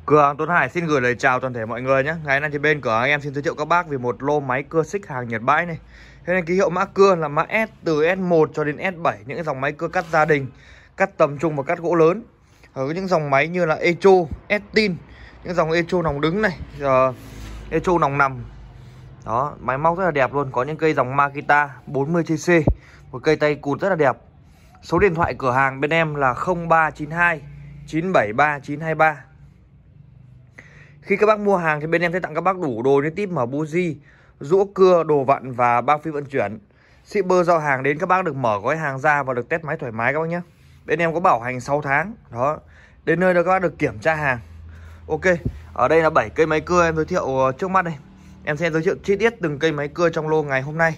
Cửa hàng Tuấn Hải xin gửi lời chào toàn thể mọi người nhé. Ngày nay thì bên cửa hàng em xin giới thiệu các bác về một lô máy cưa xích hàng Nhật bãi này. Thế nên ký hiệu mã cưa là mã S, từ S1 cho đến S7, những dòng máy cưa cắt gia đình, cắt tầm trung và cắt gỗ lớn. Ở những dòng máy như là Echo, Estin, những dòng Echo nòng đứng này, Echo nòng nằm. Đó, máy móc rất là đẹp luôn. Có những cây dòng Makita 40cc, một cây tay cụt rất là đẹp. Số điện thoại cửa hàng bên em là 0392 973 923. Khi các bác mua hàng thì bên em sẽ tặng các bác đủ đồ như típ mở buji, rũa cưa, đồ vặn và bao phí vận chuyển. Shipper giao hàng đến các bác được mở gói hàng ra và được test máy thoải mái các bác nhé. Bên em có bảo hành 6 tháng. Đó, đến nơi đó các bác được kiểm tra hàng. Ok, ở đây là 7 cây máy cưa em giới thiệu trước mắt đây. Em sẽ giới thiệu chi tiết từng cây máy cưa trong lô ngày hôm nay.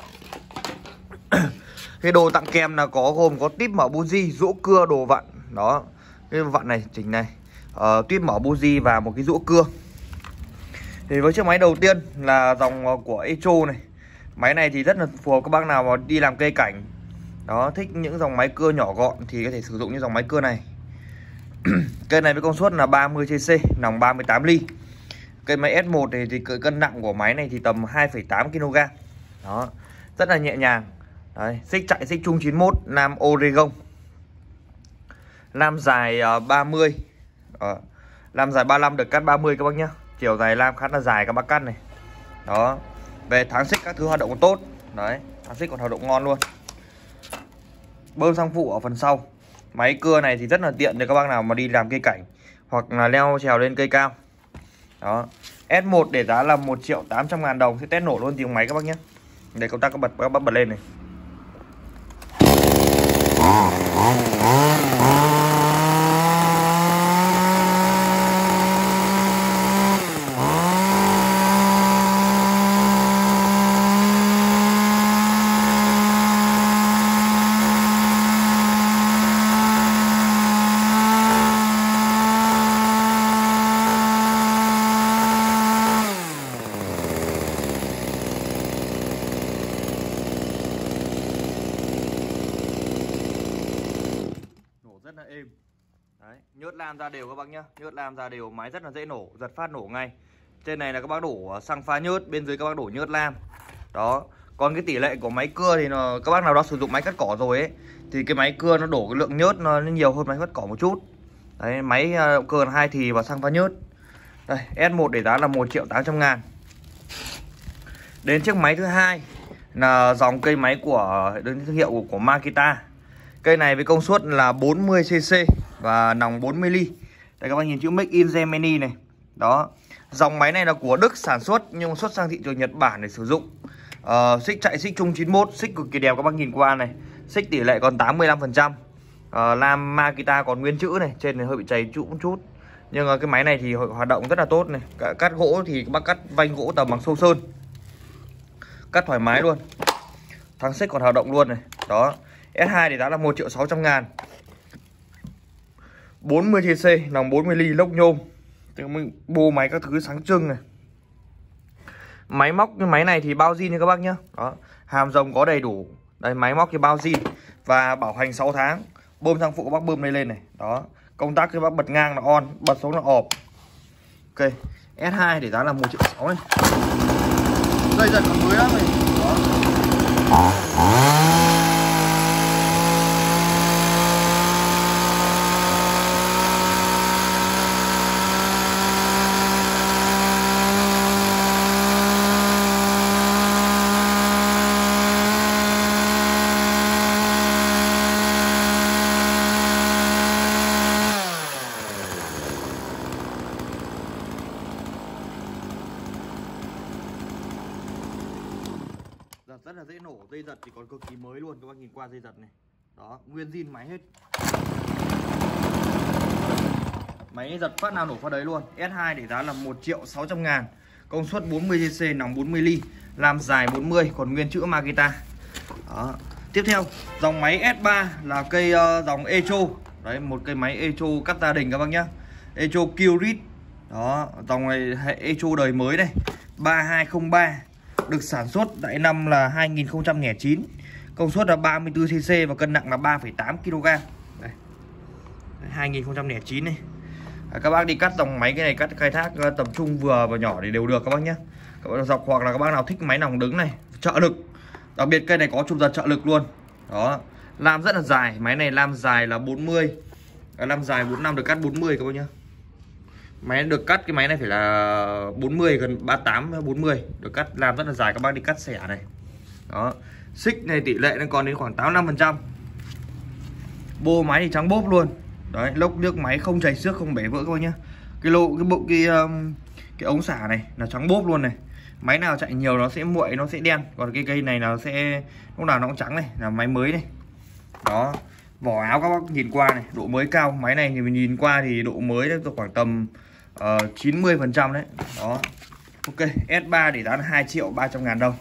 Cái đồ tặng kèm là gồm có típ mở buji, rũa cưa, đồ vặn. Đó, cái vặn này, chỉnh này, típ mở buji và một cái rũa cưa. Thì với chiếc máy đầu tiên là dòng của Echo này. Máy này thì rất là phù hợp các bác nào mà đi làm cây cảnh. Đó, thích những dòng máy cưa nhỏ gọn thì có thể sử dụng những dòng máy cưa này. Cây này với công suất là 30cc, nòng 38 ly. Cây máy S1 này thì cân nặng của máy này thì tầm 2,8 kg. Đó, rất là nhẹ nhàng. Đấy, xích chạy xích chung 91 nam Oregon. Lam dài 30. Lam dài 35 được cắt 30 các bác nhá. Chiều dài lam khá là dài các bác cắt này. Đó. Về tháng xích các thứ hoạt động tốt. Đấy, tháng xích còn hoạt động ngon luôn. Bơm xăng phụ ở phần sau. Máy cưa này thì rất là tiện để các bác nào mà đi làm cây cảnh hoặc là leo trèo lên cây cao. Đó. S1 để giá là 1.800.000 đồng, sẽ test nổ luôn tiếng máy các bác nhé. Để công tác các bác bật lên này. Rất là êm. Đấy, nhớt lam ra đều các bác nhá. Nhớt lam ra đều, máy rất là dễ nổ, giật phát nổ ngay. Trên này là các bác đổ xăng pha nhớt, bên dưới các bác đổ nhớt lam. Đó. Còn cái tỷ lệ của máy cưa thì các bác nào đó sử dụng máy cắt cỏ rồi ấy thì cái máy cưa nó đổ cái lượng nhớt nó nhiều hơn máy cắt cỏ một chút. Đấy, máy động cơ là 2 thì và xăng pha nhớt. Đây, S1 để giá là 1.800.000. Đến chiếc máy thứ hai là dòng cây máy của thương hiệu của Makita. Cây này với công suất là 40cc và nòng 40 ly. Đây các bác nhìn chữ Make in Germany này. Đó. Dòng máy này là của Đức sản xuất nhưng xuất sang thị trường Nhật Bản để sử dụng. Xích chạy xích chung 91, xích cực kỳ đẹp các bác nhìn qua này. Xích tỷ lệ còn 85%. Lam Makita còn nguyên chữ này, trên này hơi bị chảy chút chút. Nhưng cái máy này thì hoạt động rất là tốt này. Cắt gỗ thì các bác cắt vanh gỗ tầm bằng xô sơn. Cắt thoải mái luôn. Thắng xích còn hoạt động luôn này. Đó. S2 thì giá là 1.600.000. 40cc, nòng 40 ly, lốc nhôm. Bô máy các thứ sáng trưng này. Máy móc cái máy này thì bao zin nha các bác nhá. Đó, hàm rồng có đầy đủ. Đây, máy móc thì bao zin và bảo hành 6 tháng. Bơm xăng phụ các bác bơm lên này. Đó, công tắc các bác bật ngang là on, bật xuống là off. Ok, S2 thì giá là 1.600.000 này. Dây dần còn mới lắm này. Đó. Giật rất là dễ nổ, dây giật thì còn cực kỳ mới luôn, các bác nhìn qua dây giật này. Đó, nguyên zin máy hết. Máy giật phát nào nổ phát đấy luôn. S2 để giá là 1.600.000. Công suất 40cc, nòng 40 ly, làm dài 40, còn nguyên chữ Makita. Đó. Tiếp theo, dòng máy S3 là cây dòng Echo. Đấy, một cây máy Echo cắt gia đình các bác nhá. Echo Kyrit. Đó, dòng này hệ Echo đời mới này, 3203. Được sản xuất tại năm là 2009. Công suất là 34cc và cân nặng là 3,8 kg. Đây. 2009 này. Các bác đi cắt dòng máy cái này, cắt khai thác tầm trung vừa và nhỏ thì đều được các bác nhé. Các bác dọc, hoặc là các bác nào thích máy nòng đứng này, trợ lực, đặc biệt cây này có chụp giật trợ lực luôn. Đó, lam rất là dài, máy này lam dài là 40, lam dài 45 được cắt 40 các bác nhé. Máy được cắt, cái máy này phải là 40, gần 38 40 được cắt, lam rất là dài, các bác đi cắt xẻ này. Đó, xích này tỷ lệ nó còn đến khoảng 85%. Bô máy thì trắng bốp luôn. Đấy, lốc nước máy không chảy xước, không bể vỡ các bác nhá. Cái ống xả này là trắng bốp luôn này. Máy nào chạy nhiều nó sẽ nguội, nó sẽ đen, còn cái cây này nó sẽ lúc nào nó cũng trắng này, là máy mới này. Đó, vỏ áo các bác nhìn qua này, độ mới cao. Máy này thì mình nhìn qua thì độ mới nó khoảng tầm 90% đấy. Đó. Ok, S3 để giá là 2.300.000 đồng.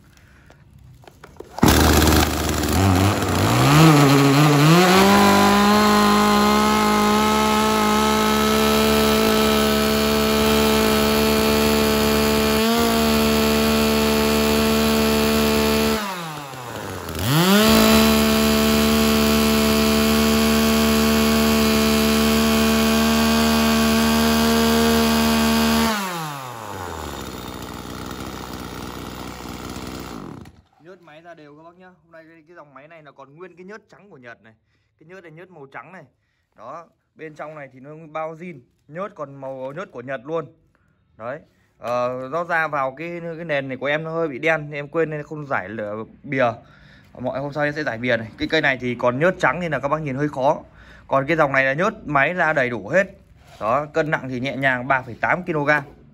Nhớt máy ra đều các bác nhá. Hôm nay cái dòng máy này là còn nguyên cái nhớt trắng của Nhật này. Cái nhớt này nhớt màu trắng này. Đó, bên trong này thì nó bao zin, nhớt còn màu nhớt của Nhật luôn. Đấy. Nó ra vào cái nền này của em nó hơi bị đen nên em quên nên không giải lửa bìa. Mọi hôm sau em sẽ giải bìa này. Cái cây này thì còn nhớt trắng nên là các bác nhìn hơi khó. Còn cái dòng này là nhớt máy ra đầy đủ hết. Đó, cân nặng thì nhẹ nhàng 3,8 kg.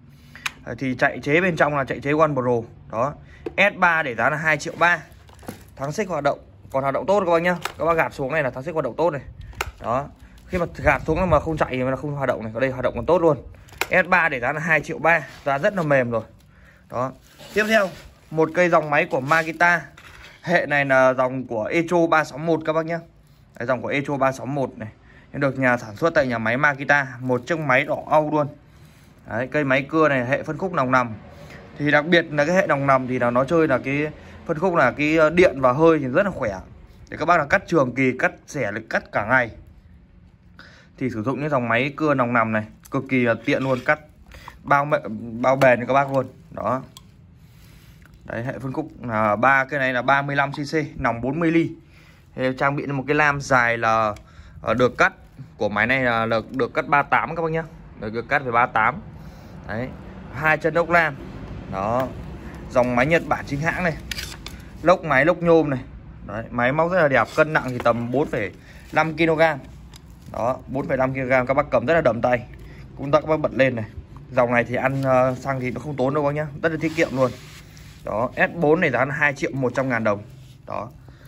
Thì chạy chế bên trong là chạy chế One Pro. Đó, S3 để giá là 2.3 triệu. Thắng xích hoạt động, còn hoạt động tốt các bác nhá. Các bác gạt xuống này là thắng xích hoạt động tốt này. Đó, khi mà gạt xuống mà không chạy thì là không hoạt động này. Ở đây hoạt động còn tốt luôn. S3 để giá là 2.3 triệu, giá rất là mềm rồi. Đó, tiếp theo một cây dòng máy của Makita. Hệ này là dòng của Echo 361 các bác nhá. Đấy, dòng của Echo 361 này được nhà sản xuất tại nhà máy Makita. Một chiếc máy đỏ Âu luôn. Đấy, cây máy cưa này hệ phân khúc nòng nằm. Thì đặc biệt là cái hệ nòng nằm thì là nó chơi là cái phân khúc là cái điện và hơi thì rất là khỏe. Để các bác là cắt trường kỳ, cắt xẻ, cắt cả ngày thì sử dụng những dòng máy cưa nòng nằm này cực kỳ là tiện luôn, cắt bao bền cho các bác luôn. Đó. Đấy, hệ phân khúc là cái này là 35cc, nòng 40 ly. Thì trang bị một cái lam dài là được cắt của máy này là được cắt 38 các bác nhá. Được cắt về 38. Đấy, 2 chân ốc lam. Đó, dòng máy Nhật Bản chính hãng này. Lốc máy lốc nhôm này. Đấy, máy móc rất là đẹp, cân nặng thì tầm 4,5 kg. Đó, 4,5 kg, các bác cầm rất là đầm tay. Cũng các bác bật lên này. Dòng này thì ăn xăng thì nó không tốn đâu bác nhá, rất là tiết kiệm luôn. Đó, S4 này giá là 2.100.000 đồng. Đó.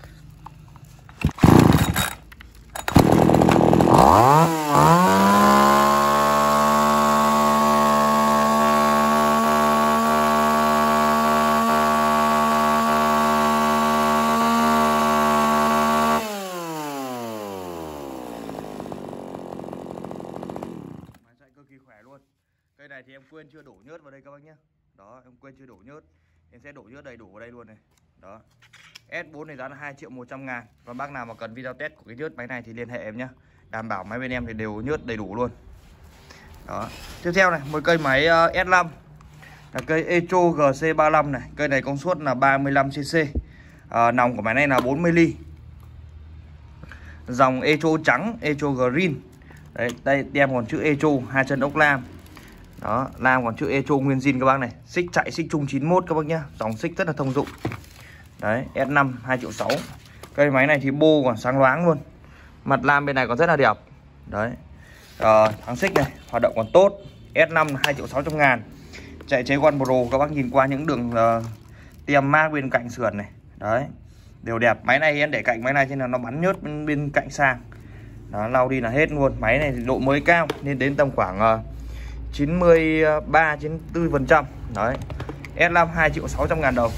Cực kỳ khỏe luôn. Cây này thì em quên chưa đổ nhớt vào đây các bác nhé. Đó, em quên chưa đổ nhớt. Em sẽ đổ nhớt đầy đủ vào đây luôn này. Đó. S4 này giá là 2.100.000. Và bác nào mà cần video test của cái nhớt máy này thì liên hệ em nhé. Đảm bảo máy bên em thì đều nhớt đầy đủ luôn. Đó. Tiếp theo này, một cây máy S5 là cây Echo GC35 này. Cây này công suất là 35cc. Nòng của máy này là 40 ly. Dòng Echo trắng, Echo Green. Đấy, đây đem còn chữ Echo, 2 chân ốc lam. Đó, lam còn chữ Echo nguyên zin các bác này. Xích chạy xích chung 91 các bác nhá. Dòng xích rất là thông dụng. Đấy, S5 2.6 triệu. Cây máy này thì bô còn sáng loáng luôn. Mặt lam bên này còn rất là đẹp. Đấy. Thắng xích này, hoạt động còn tốt. S5 2.600.000. Chạy chế One Pro, các bác nhìn qua những đường tiêm mác bên cạnh sườn này. Đấy, đều đẹp. Máy này em để cạnh máy này cho nên là nó bắn nhớt bên cạnh sang. Đó, lau đi là hết luôn. Máy này thì độ mới cao nên đến tầm khoảng 93-94%. Đấy, S5 2.600.000 đồng.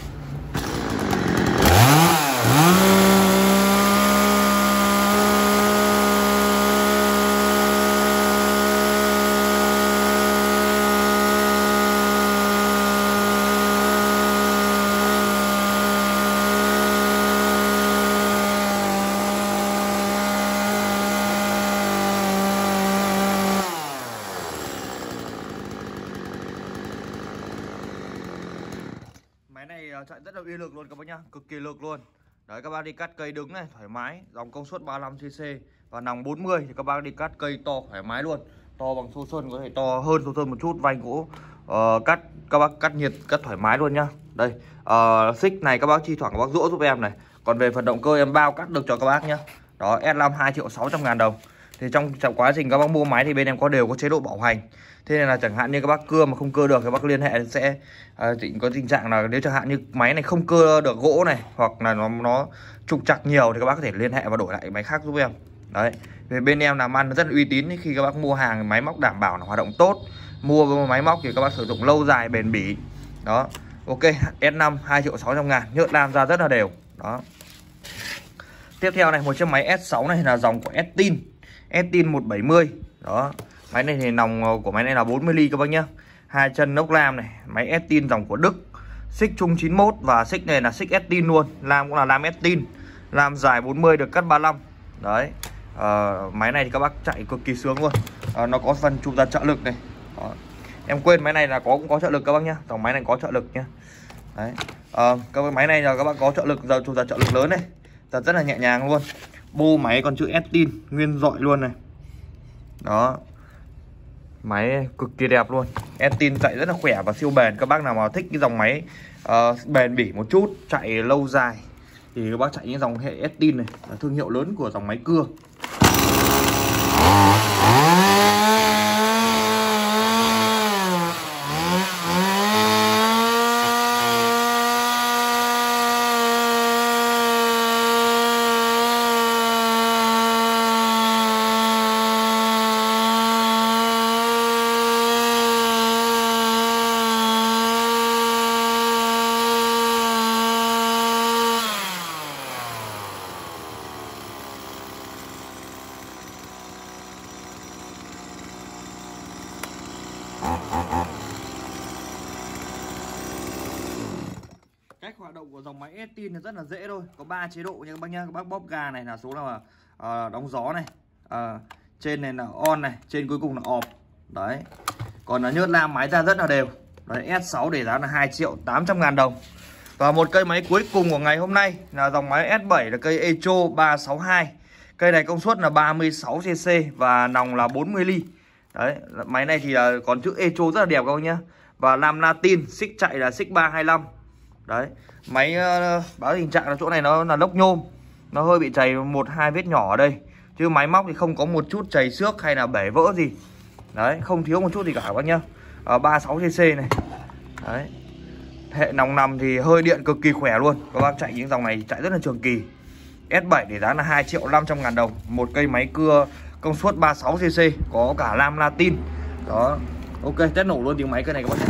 chạy rất là uy lực luôn các bác nhá, cực kỳ lực luôn. Đấy, các bác đi cắt cây đứng này thoải mái, dòng công suất 35cc và nòng 40 thì các bác đi cắt cây to thoải mái luôn. To bằng xô xuân, có thể to hơn xô xuân một chút, vành gỗ cắt các bác cắt nhiệt cắt thoải mái luôn nhá. Đây, xích này các bác chi thoảng các bác rũa giúp em này. Còn về phần động cơ em bao cắt được cho các bác nhá. Đó, S5 2.600.000 đồng. Thì trong quá trình các bác mua máy thì bên em đều có chế độ bảo hành. Thế nên là chẳng hạn như các bác cưa mà không cưa được các bác liên hệ sẽ có tình trạng là nếu chẳng hạn như máy này không cưa được gỗ này, hoặc là nó trục trặc nhiều thì các bác có thể liên hệ và đổi lại máy khác giúp em. Đấy, về bên em làm ăn rất là uy tín, khi các bác mua hàng máy móc đảm bảo là hoạt động tốt, mua máy móc thì các bác sử dụng lâu dài bền bỉ. Đó, ok. S5 2.600.000, nhớt lam ra rất là đều. Đó, tiếp theo này, một chiếc máy S6 này là dòng của Estin 170. Đó, máy này thì nòng của máy này là 40 ly các bác nhá. Hai chân ốc lam này, máy Estin dòng của Đức. Xích chung 91 và xích này là xích Estin luôn, lam cũng là lam Estin. Lam dài 40 được cắt 35. Đấy. Máy này thì các bác chạy cực kỳ sướng luôn. Nó có phần chụp ra trợ lực này. Đó. Em quên máy này là cũng có trợ lực các bác nhá. Dòng máy này có trợ lực nhá. Đấy. Các máy này là các bác có trợ lực, giờ chụp ra trợ lực lớn này. Giật rất là nhẹ nhàng luôn. Bô máy còn chữ Estin nguyên dọi luôn này. Đó, máy cực kỳ đẹp luôn. Estin chạy rất là khỏe và siêu bền. Các bác nào mà thích cái dòng máy bền bỉ một chút, chạy lâu dài thì các bác chạy những dòng hệ Estin này, là thương hiệu lớn của dòng máy cưa. Cách hoạt động của dòng máy Estin thì rất là dễ thôi, có 3 chế độ nha các bác nhá. Các bác bóp ga này là số là đóng gió này, trên này là on này, trên cuối cùng là off. Đấy, còn là nhớt lam máy ra rất là đều. Đấy, S6 để giá là 2.800.000 đồng. Và một cây máy cuối cùng của ngày hôm nay là dòng máy S7 là cây Echo 362. Cây này công suất là 36cc và nòng là 40 ly. Đấy, máy này thì là còn chữ Echo rất là đẹp các bác nhá. Và lam Latin, xích chạy là xích 325. Đấy, máy báo tình trạng là chỗ này nó là lốc nhôm, nó hơi bị chảy 1-2 vết nhỏ ở đây, chứ máy móc thì không có một chút chảy xước hay là bể vỡ gì. Đấy, không thiếu một chút gì cả các bác nhá. 36cc này. Đấy, hệ nòng nằm thì hơi điện cực kỳ khỏe luôn. Các bác chạy những dòng này chạy rất là trường kỳ. S7 để giá là 2.500.000 đồng. Một cây máy cưa công suất 36cc, có cả lam Latin. Đó, ok, test nổ luôn tiếng máy cây này các bác nhé.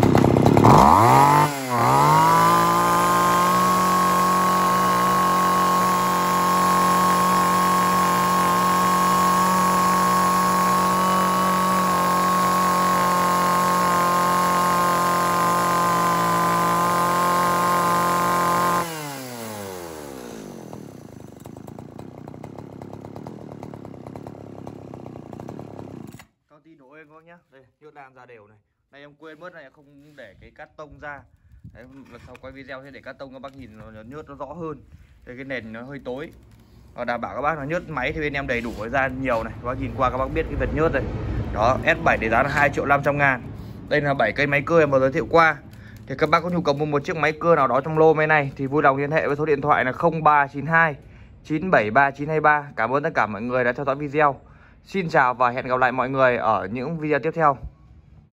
Con tin nổ êm các bác nhá. Đây, nhớt lam ra đều này. Này em quên mất này, không để cái cát tông ra. Đấy, lần sau quay video sẽ để cát tông các bác nhìn nó nhớt nó rõ hơn. Đây, cái nền nó hơi tối. Và đảm bảo các bác là nhớt máy thì bên em đầy đủ ra nhiều này. Các bác nhìn qua các bác biết cái vệt nhớt này. Đó, S7 để giá là 2.500.000. Đây là 7 cây máy cưa em vừa giới thiệu qua. Thì các bác có nhu cầu mua một chiếc máy cưa nào đó trong lô máy này thì vui lòng liên hệ với số điện thoại là 0392 973 923. Cảm ơn tất cả mọi người đã theo dõi video. Xin chào và hẹn gặp lại mọi người ở những video tiếp theo.